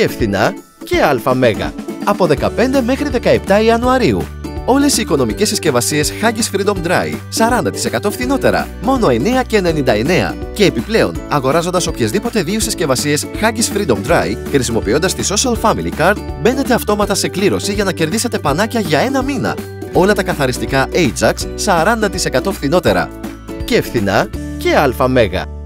και φθηνά και ΑΜΕΓΑ. Από 15 μέχρι 17 Ιανουαρίου. Όλες οι οικονομικές συσκευασίες Huggies Freedom Dry 40% φθηνότερα, μόνο 9,99. Και επιπλέον, αγοράζοντας οποιασδήποτε δύο συσκευασίες Huggies Freedom Dry, χρησιμοποιώντας τη Social Family Card, μπαίνετε αυτόματα σε κλήρωση για να κερδίσετε πανάκια για ένα μήνα. Όλα τα καθαριστικά Ajax 40% φθηνότερα. Και φθηνά και ΑΜΕΓΑ.